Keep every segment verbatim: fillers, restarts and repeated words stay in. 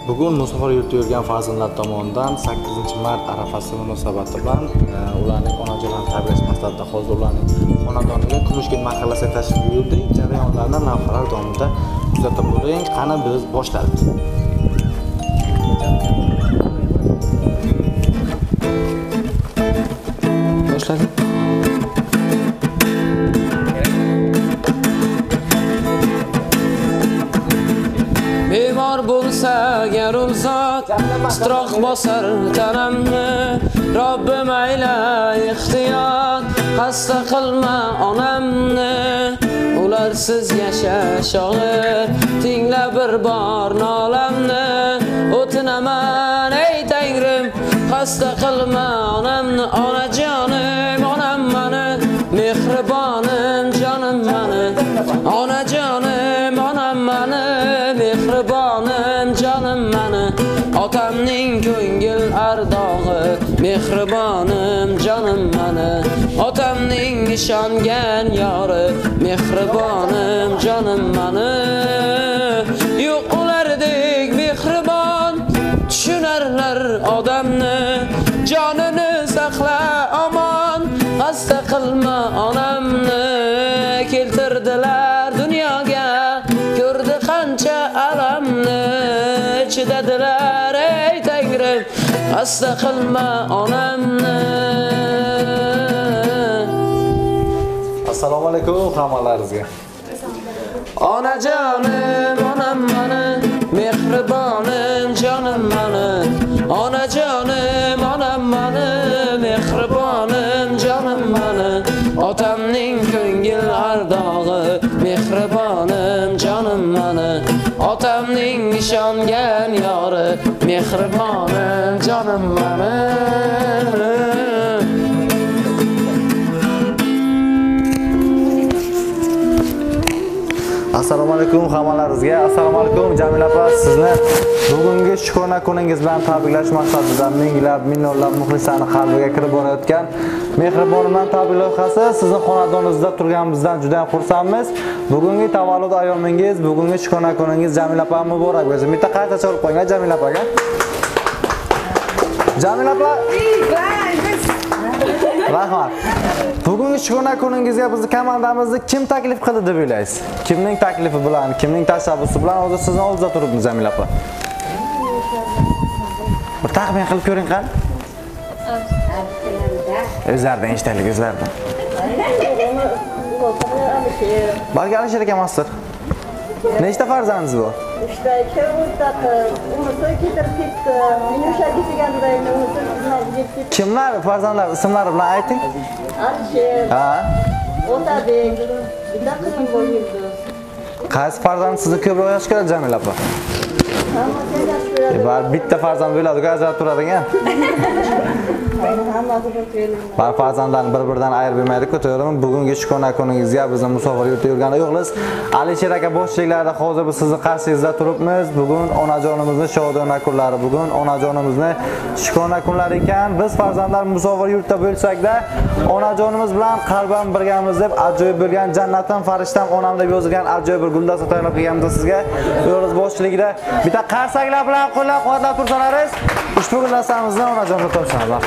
Bugun musofir yurtda yurgan farzandlar tomonidan sakkizinchi mart arafasi munosabati bilan ularning onajonlarini tabriklash maqsadida hozir ularning xonadoniga Kumushgul mahallasiga tashrif buyurdik. Jarayonlarni lavhalar davomida kuzatib boring. Qani biz boshladik. Boshladik. Bemor bo'lsa garum zot titroq bosar tanamni Robbim ayla ehtiyot xasta qilma onamni ularsiz yashash og'ir tingla bir bor nolamni o'tinaman ey tangrim xasta qilma onamni onajonim onam mani mehribonim jonim mani onajonim onam mani mehribonim jonim mani otamning ko'ngil ardog'i mehribonim jonim mani otamning ishongan yori mehribonim jonim mani yo'q ulardek mehribon tushunarlar odamni jonini saqla omon xasta qilma onamni keltirdilar dunyoga ko'rdi qancha alamni chidadilar ey tangrim xasta qilma onamni. Assalomu alaykum hammalaringizga. Onajonim onam mani mehribonim jonim mani onajonim onam mani mehribonim jonim mani otamning ko'ngil ardog'i mehribonim jonim mani otamning ishongan yori mehribonim jonim mani. Assalomu alaykum hammalaringizga. Assalomu alaykum Jamila opa, sizni bugungi shukrona kuningiz bilan tabriklash maqsadida minglab, millionlab muxlislarning qalbiga kirib borayotgan Mehribon bilan tabrik loyihasi sizning xonadoningizda turganimizdan juda ham xursandmiz. Bugungi tavallud ayyomingiz, bugungi shukrona kuningiz Jamila opa muborak bo'lsin. Bitta qayta chalib qo'ying Jamila opaga. Jamila opa. Rahmat. Bugungi shukrona kuningizga bizni komandamizni kim taklif qildi deb o'ylaysiz? Kimning taklifi bilan, kimning tashabbusi bilan hozir sizning oldingizda turibmiz Jamila opa? Bir taxmin qilib ko'ring qani? O'zlaridan eshitaylik, o'zlaridan. Balki Alisher akamasdir. Nechta farzandingiz bor? Uchta, ikki o'rtaqi, unisi ketirib ketdi. Minusha ketgandayni unisi xizmatga ketdi. Kimlar farzandlar ismlari bilan ayting? Alisher. Ha. Otabek. Bitta qizim bor edi. Qaysi farzand sizni ko'proq yaxshi ko'radi Jamila opa? Hammasi yaxshi ko'radi. Bar bitta farzand bo'ladi-ku, ajrab turadigan. Hammasi bir ko'radi. Bar farzandlarni bir-biridan ayirib bermaydi-ku, to'g'rimi? Bugungi shukrona kuningizga bizni musofir yurtda yurganda yo'qmiz. Alisher aka boshchiliklarida hozir biz sizning qarshingizda turibmiz. Bugun onajonimizning shodona kunlari, bugun onajonimizning shukrona kunlari ekan. Biz farzandlar musofir yurtda bo'lsak-da, onajonimiz bilan qalban birgamiz deb ajoyib bo'lgan jannatim farishtam onam deb yozilgan ajoyib bir guldasta tayyorlab kelganmiz sizga. Yo'g'iz boshchiligida bitta qarsaklar bilan qo'llab-quvvatlab tursalaringiz, ushbu guldastamizni onajonga topshiramiz.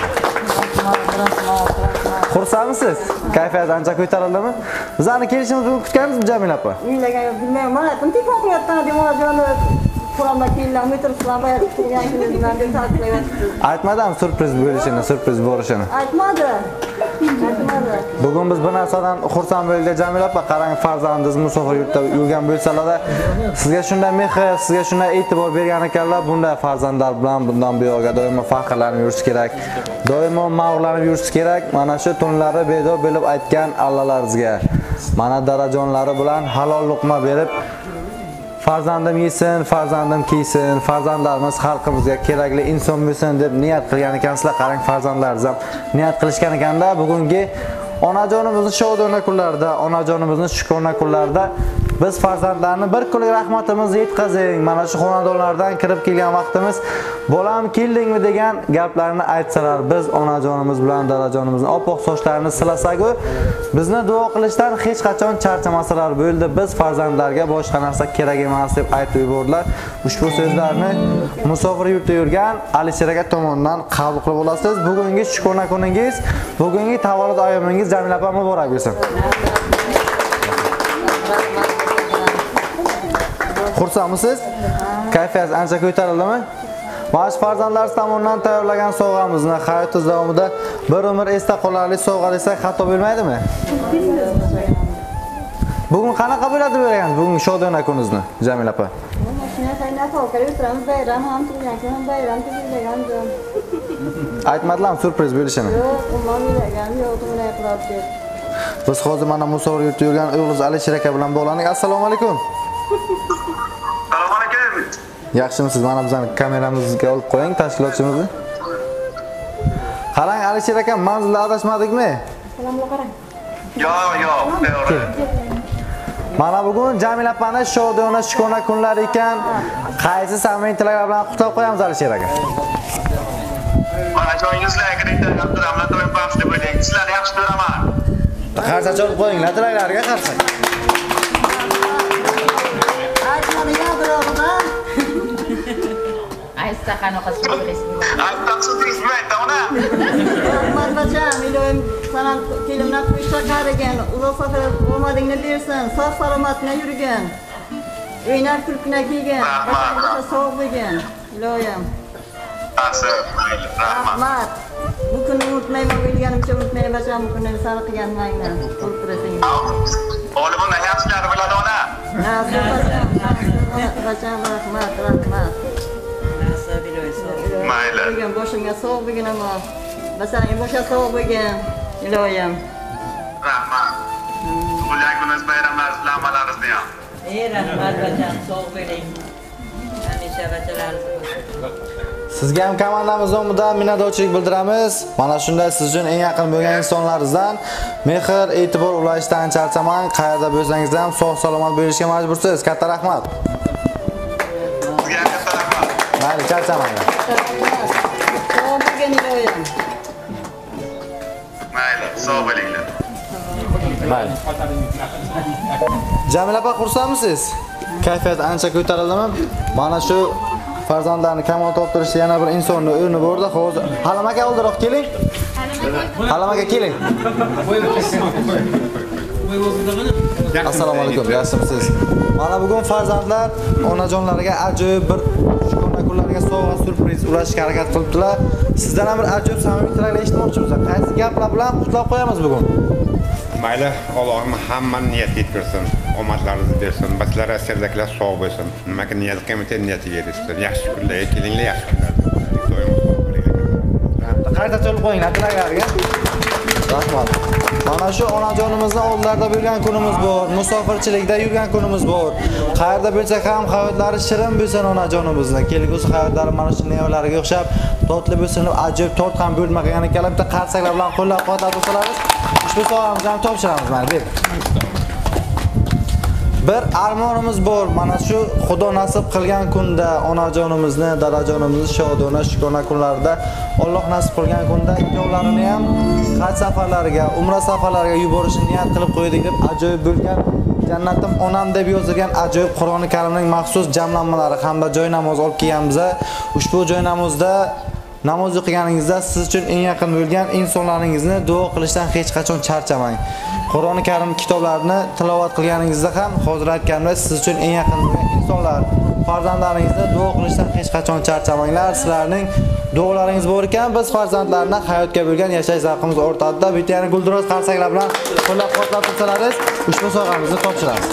Xursandmisiz? Kayfiyat ancha ko'tarildimi? Bizlarni kelishimizni kutganmizmi Jamila opa? Uylagan yo'q, bilmayman. Mana tinchlik qilyapti deb onajoni Qur'onda kelgan metroslar bayar turganingizdan deb ta'kidlayapti. Aytmadim surpriz bo'lishini, surpriz bo'lishini. Aytmadi. Aytmadi. Bugun biz bir narsadan xursand bo'ldik Jamila opa, qarang farzandingiz musofir yurtda yurgan bo'lsalar, sizga shunday mehr, sizga shunday e'tibor bergan ekanlar, bunday farzandlar bilan bundan buyoqqa doimo faxrlanib yurish kerak. Doimo mag'rurlanib yurish kerak. Mana shu tunlari bedor bo'lib aytgan Allalaringizga, mana darajonlari bilan halol luqma berib farzandim yesin, farzandim kiysin, farzandlarimiz xalqimizga kerakli inson bo'lsin deb niyat qilgan ekansizlar. Qarang farzandlaringiz ham niyat qilishgan ekanda bugungi onajonimizning shodona kunlarida, onajonimizning shukrona kunlarida Biz farzandlarni bir kunlik rahmatimizni yetkazing. Mana shu xonadonlardan kirib kelgan vaqtimiz "Bolam, keldingmi?" degan gaplarni aytsalar, biz onajonimiz bilan dadajonimizning oppoq sochlarini silasak-ku, bizni duo qilishdan hech qachon charchamasalar bo'ldi. Biz farzandlarga boshqa narsa kerak emas deb aytib yubordilar. Ushbu so'zlarni musofir yurtda yurgan Alisher aka tomonidan qabul qilib olasiz. Bugungi shukrona kuningiz, bugungi tavallud ayyomingiz Jamila opa muborak bo'lsin. Xursandmisiz? Kayfiyat ancha ko'tarildimi? Mana shu farzandlaringiz tomonidan tayyorlagan sovg'amizni hayotingiz davomida bir umr esda qolarli sovg'a desak xato bo'lmaydimi? Bugun qanaqa bo'ladi bergan? Bugun shodona kuningizni, Jamila opa. Aytmadilarmi surpriz bo'lishini? Yo'q, umuman bilmagan, yo'q, bunday qilib. Biz hozir mana musofir yurtda yurgan o'g'liz Alisher aka bilan bog'landik. Assalomu alaykum. Assalomu alaykum. Yaxshimisiz? Mana bizning kameramizga olib qo'ying tashkilotchimizni. Qarang Alisher aka, manzilda adashmadikmi? Salomlar qarang. Yo'q, yo'q, to'g'ri. Mana bugun Jamila opani shodona shukrona kunlari ekan. Qaysi samimiy tilaklar bilan qutlab qo'yamiz Alisher aka? Mana joyingizlarga kirib Abdurahmon to'y baxsh deb o'ylayman. Sizlarni yaxshi ko'raman. Qarsa cholib qo'yinglar tilaklarga qarsa. Aytmani yadroqdan. Aysta qanaqa surpriz bo'ladi? Aytdan surpriz bo'lmaydi, ona. Rahmat bacham, iloyim sana kelimlar qo'yishga qaragan, uzoq safar omadingni bersin, sog' salomatlikda yurgin. O'ynar kulkina kelgan, Rahmat. sog' bo'lgin. Iloyim. Asr, rahmat. Rahmat. Bu kunni unutmayman, o'ylaganimcha unutmayman bacham, bu kunni sal qilganmangni. O'ltirasing. O'g'lim bundan yaxshilari bo'ladi, ona. Bacham, rahmat, rahmat. Mayli. Bo'lgan boshimga sog' bo'lgin ammo. Basaring boshqa sog' bo'lgin. Iloyim. Rahmat. Tug'ilgan kuningiz, bayramlaringiz bilan hammalaringizni ham. Ey rahmat bacham, sog' bo'ling. Hamisha bachalaringiz. Sizga ham komandamiz nomidan minnatdorchilik bildiramiz. Mana shunday siz uchun eng yaqin bo'lgan insonlaringizdan mehr, e'tibor ulashishdan charchamang. Qayerda bo'lsangiz ham sog' salomat bo'lishga majbursiz. Katta rahmat. Sizga ham katta rahmat. Mayli, charchamanglar. Sog' bo'lgin iloyim. Mayli, sog' bo'linglar. Mayli. Jamila opa, xursandmisiz? Kayfiyat ancha ko'tarildimi? Mana shu farzandlarni kamol toptirishda yana bir insonni o'rni borda. Hozir Halim aka oldiroq keling. Halim aka keling. Assalomu alaykum, yaxshimisiz? Mana bugun farzandlar onajonlariga ajoyib bir shukrona kunlariga sovg'a surpriz ulashishga harakat qilibdilar. Sizdan ham bir ajoyib samimiy tilaklar eshitmoqchimiz. Qaysi gaplar bilan qutlab qo'yamiz bugun? Mayli, Allohim hammani niyat yetkazsin, omadlaringizni bersin, sizlarga serdakilar sog' bo'lsin. Nimaga niyat qilmasa niyatiga erishsin. Yaxshi kunlarga kelinglar, yaxshi kunlarda. Doim sog' bo'linglar. Qayta cholib qo'yinglar tilaklarga. Rahmat. Mana shu onajonimizni oldlarida bo'lgan kunimiz bor, musofirchilikda yurgan kunimiz bor. Qayerda bo'lsak ham hayotlari shirin bo'lsin onajonimizni. Kelgusi hayotlari mana shu nevaralariga o'xshab totli bo'lsin deb ajoyib tort ham bo'lmagan ekanlar. Bitta qarsaklar bilan qo'llab-quvvatlab tursangiz, ushbu sovg'amizni ham topshiramiz mana deb. Bir armonimiz bor. Mana shu Xudo nasib qilgan kunda onajonimizni, dadajonimizni shodona shukrona kunlarida Alloh nasib qilgan kunda ikkovlarini ham haj safarlariga, umra safarlariga yuborishni niyat qilib qo'ydik deb ajoyib bo'lgan Jannatim onam deb yozilgan ajoyib Qur'oni Karimning maxsus jamlanmalari hamda joy namoz olib kelganmiz. Ushbu joy namozda namoz o'qiganingizda siz uchun eng yaqin bo'lgan insonlaringizni duo qilishdan hech qachon charchamang. Qur'oni Karim kitoblarini tilovat qilganingizda ham hozir aytganimdek siz uchun eng yaqin bo'lgan insonlar, farzandlaringizni duo qilishdan hech qachon charchamanglar. Sizlarning duolaringiz bor ekan, biz farzandlarni hayotga bo'lgan yashash zavqimiz o'rtadida bitta yana guldiroz qarsaklar bilan qo'llab-quvvatlab tursangiz, ushbu sovg'amizni topshiramiz.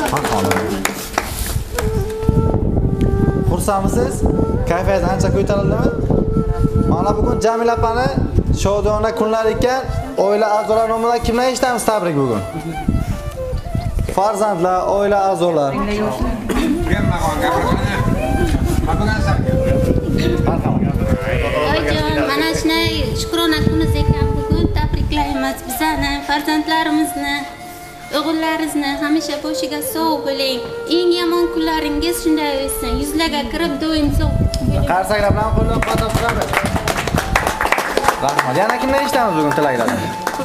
Xursandmisiz? Kayfiyat ancha ko'tarildimi? Mana bugun Jamila opani shodona kunlar ekan, oila a'zolari nomidan kimlar eshitamiz tabrik bugun? Farzandlar, oila a'zolari. Oyijon, mana shunday shukrona kunimiz ekan bugun. Tabriklaymiz bizani, farzandlarimizni. O'g'illaringizni hamisha boshiga sog' bo'ling. Eng yomon kunlaringiz shunday o'tsin. Yuzlarga kirib doim sog' bo'ling. Qarsaklar bilan qo'llab-quvvatlab turamiz. Rahmat. Yana kimdan eshitamiz bugun tilaklarni?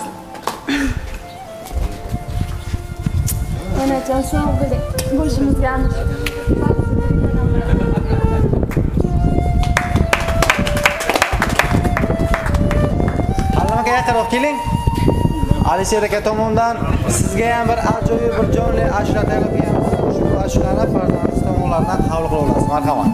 Onajon sog' bo'ling. Boshimizga Hallamaga yaqinroq keling. Alisher aka tomonidan sizga ham bir ajoyib bir jonli ashula tayyorlab beramiz. Ushbu ashulani farzandingiz tomonidan qabul qila olasiz. Marhamat.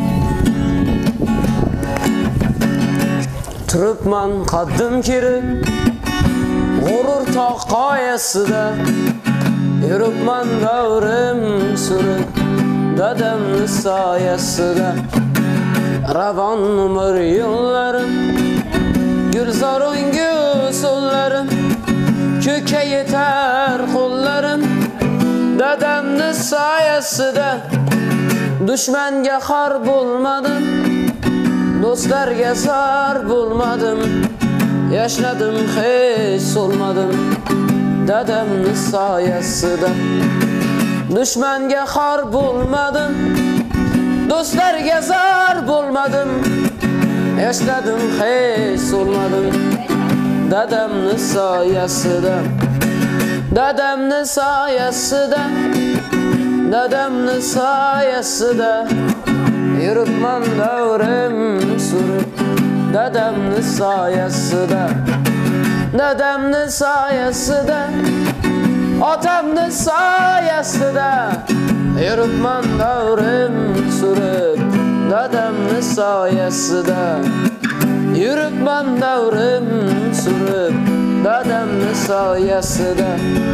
Turibman qaddim kirib, g'urur tog' qoyasida, yuribman davrim surib, dadamni soyasida. Ravon umr yo'llarim, gulzor o'ngu so'llarim, ko'kka yetar qo'llarim, dadamni soyasida. Dushmanga xor bo'lmadim, do'stlarga zor bo'lmadim, yashladim hech so'lmadim, dadamni soyasida. Dushmanga xor bo'lmadim, do'stlarga zor bo'lmadim, yashladim hech so'lmadim, dadamni soyasida. Dadamni soyasida, dadamni soyasida, yuribman davrim surib, dadamni soyasida. Dadamni soyasida, otamni soyasida, yuribman davrim surib, dadamni soyasida. Yuribman davrim surib, dadamni soyasida.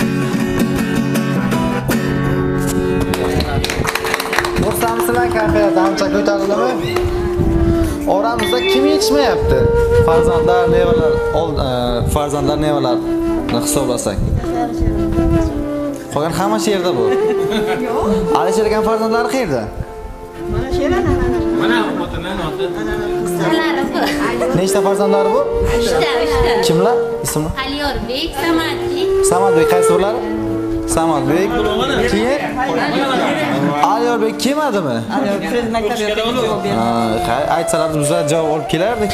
Xursandmisizlar kayfiyat ancha ko'tarildi. Oramizda kim yetishmayapti? Farzandlar, nevalar, farzandlar, nevalarni hisoblasak. Qolgan hamma yerda bu. Yo'q. Alisher aka farzandlari qayerda? Mana shu yerda. Mana otaning oti. Nechta farzandlari bu? Uchta, uchta. Kimlar? Ismi? Aliyorbek, Samadbek. Samadbek qaysi bo'ladi? Samadbek. Keyin Aliyorbek kelmadimi? Aliyorbek siz maktabga javob bermadi. Ha, aytsalar bizlar javob olib kelardik.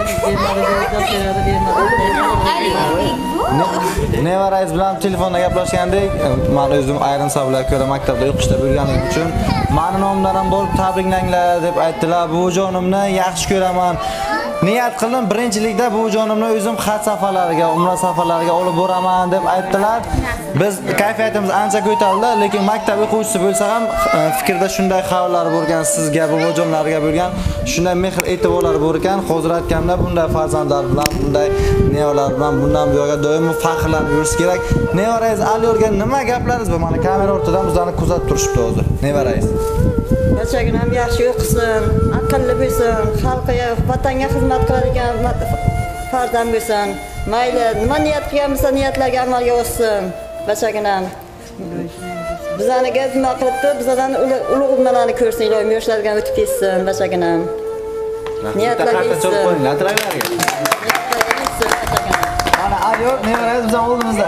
Nevarangiz bilan telefonda gaplashgandik. Men o'zim ayrim sabablarga ko'ra maktabda o'qishda bo'lganim uchun meni nomimdan ham bo'lib tabriklanglar deb aytdilar. Buvijonimni yaxshi ko'raman. Niyat qildim birinchilikda buvijonimni o'zim xat safarlariga, umra safarlariga olib boraman deb aytdilar. Biz kayfiyatimiz ancha ko'tarildi, lekin maktab o'quvchisi bo'lsa ham fikrda shunday xabarlar bo'lgan, sizga, buvijonlarga bo'lgan shunday mehr e'tiborlar bor ekan. Hozir aytganda bunday farzandlar bilan, bunday nevalar bilan bundan buyoqqa doim faxrlanib yurish kerak. Nevarangiz Aliyorga nima gaplaringiz bor? Mana kamera ortidan bizlarni kuzatib turishibdi hozir. Nevarangiz. Bachagim ham yaxshi o'qisin, aqlli bo'lsin, xalqiga, vatanga xizmat qiladigan farzand bo'lsin. Mayli, nima niyat qilgan bo'lsa, niyatlarga amalga oshsin. Bachagim ham bizlarga nima qilibdi, bizlardan ulug' ummalarni ko'rsin, ilohim yoshlardan o'tib ketsin, bachagim ham. Niyatlarga yetsin. Mana Aliyor nevarangiz bizning oldimizda.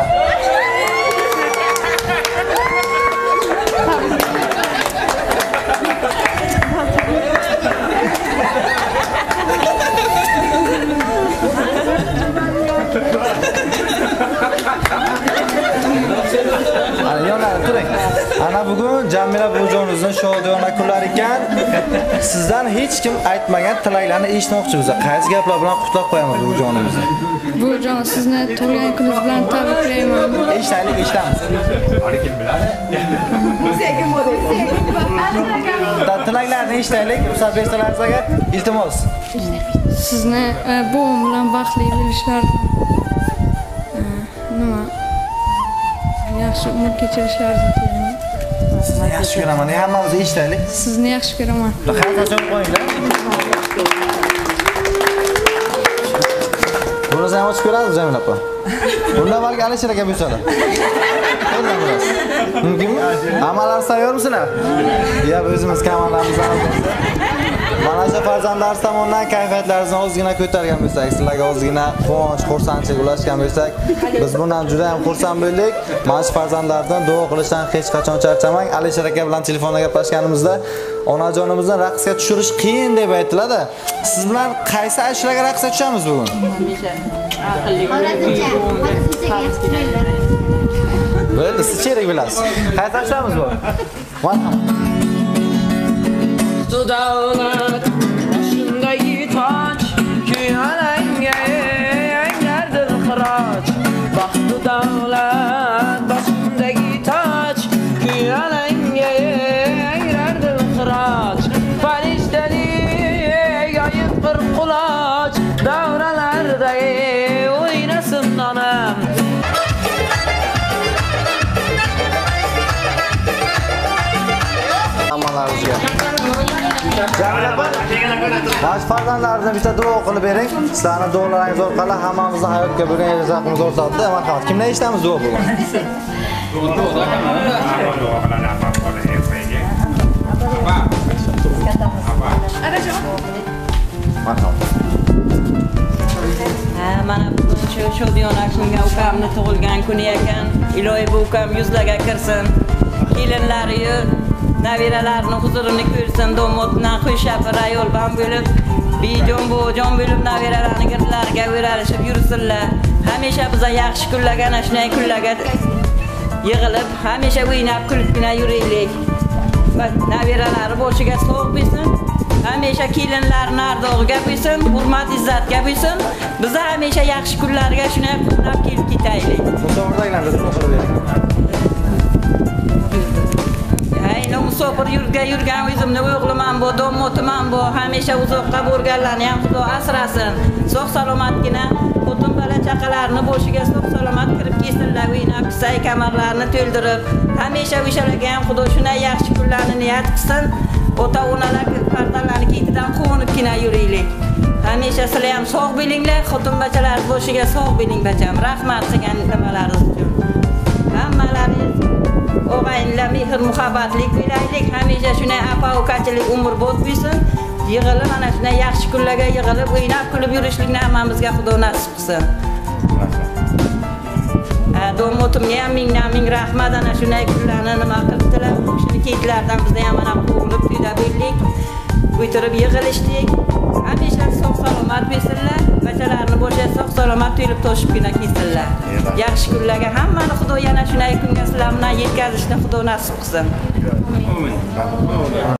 Ana bugun Jamila buvijonimizning shodiyona kunlari ekan. Sizdan hech kim aytmagan tilaklarni eshitmoqchi biz. Qaysi gaplar bilan qutlab qo'yamiz buvijonimizni? Buvijon, sizni tug'ilgan kuningiz bilan tabriklayman. Eshitaylik, eshitamiz. Tilaklarni eshitaylik, ruxsat bersalaringiz agar, iltimos. Sizni buvim bilan baxtli bo'lishlar, nima yaxshi umr kechirishlaringizni tilayman. Sizni yaxshi ko'raman. Hammamiz eshitaylik. Sizni yaxshi ko'raman. Qayerdan qo'yinglar. Buni ham ochib ko'ramiz Jamila opa. Bundan balki Alisher aka bo'lsalar. Qo'yinglar biroz. Mumkinmi? Amallar tayyormisizlar? Ya o'zimiz kamallarimizni olib Mana shu farzandlarimiz tomonidan kayfiyatlaringizni ozgina ko'targan bo'lsak, sizlarga ozgina quvonch, xursandchilik ulashgan bo'lsak, biz bundan juda ham xursand bo'ldik. Mana shu farzandlardan duo qilishdan hech qachon charchamang. Alisher aka bilan telefonda gaplashganimizda onajonimizni raqsga tushirish qiyin deb aytdilar-da. Siz bilan qaysi ashulaga raqsga tushamiz bugun? Bo'ldi, siz cherak bilasiz. Qayerdan tushamiz bu? Marhamat. Davlat başındaki taç Kıyalenge yerdir hıraç Bahtı davlat başındaki taç Kıyalenge yerdir hıraç Farişteli yayıp bir kulaç Davralarda oynasın anam Amalarınızga. Jamila opa, mana farzandlaringizni bitta duo qilib bering. Sizlarning duolaringiz orqali hammamizni hayotga bo'lgan rizqimiz o'rtadi. Marhamat. Kimdan eshitamiz duo bugun? Marhamat. Ha, mana bugun shu Shodiyon akasining ukamni tug'ilgan kuni ekan. Ilohi bu ukam yuzlarga kirsin. Kelinlari nabiralarini huzurini ko'rsin, domotdan xushapir ayol bilan bo'lib, bejon bojon bo'lib nabiralarini girlariga o'ralishib yursinlar. Hamisha biza yaxshi kunlarga, ana shunday kunlarga yig'ilib, hamisha o'ynab kulibgina yuraylik. Nabiralari boshiga sog' bo'lsin. Hamisha kelinlarning ardog'iga bo'lsin, hurmat izzatga bo'lsin. Biza hamisha yaxshi kunlarga shunday quvnab kelib ketaylik. Musofirdaglarni duo qilib bering. Musofir yurga yurgan o'zimni o'g'liman bu, domotiman bu, hamisha uzoqqa borganlarni ham Xudo asrasin. Sog' salomatgina xotin bola chaqalarini boshiga sog' salomat kirib kelsinlar, o'ynab, qisay kamarlarni to'ldirib, hamisha o'shalarga ham Xudo shunday yaxshi kunlarni niyat qilsin. Ota-onalar farzandlarning ketidan quvonibgina yuraylik. Hamisha sizlar ham sog' bo'linglar, xotin bachalar boshiga sog' bo'ling bacham. Rahmat degan nimalaringiz uchun. Hammalaringiz og'aynilar mehr muhabbatlik bo'laylik, hamisha shunday afa-ukachilik umr bo'd bo'lsin. Yig'ilib ana shunday yaxshi kunlarga yig'ilib o'ynab kulib yurishlikni hammamizga Xudo nasib qilsin. Do'motimga ham mingdan ming rahmat, ana shunday kunlarni nima qilibdilar. Shuni ketlardan bizda ham mana qo'lib tuyda bo'ldik. O'tirib yig'ilishdik. Hamisha sog' salomat bo'lsinlar. Bachalarni boshiga sog' salomat to'lib toshibgina kelsinlar. Yaxshi kunlarga hammani Xudo yana shunday kunga sizlar bilan yetkazishni Xudo nasib qilsin. Amin.